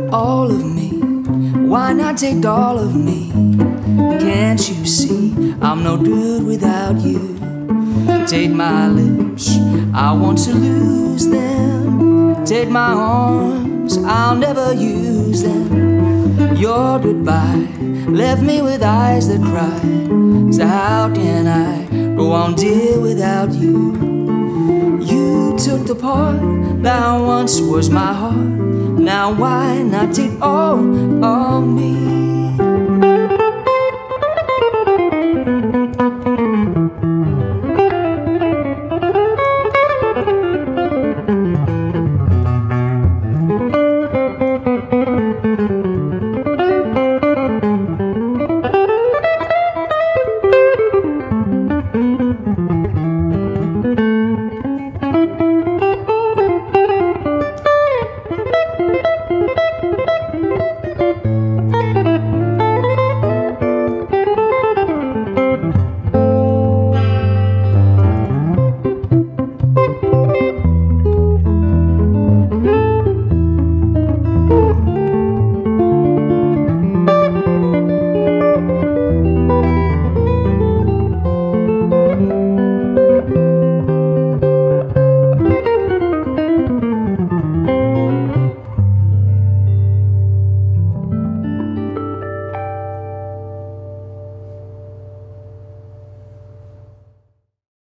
all of me? Why not take all of me? Can't you see I'm no good without you? Take my lips, I want to lose them. Take my arms, I'll never use them. Your goodbye left me with eyes that cry. So how can I go on, dear, without you? You took the part that once was my heart. Now why not take all of me?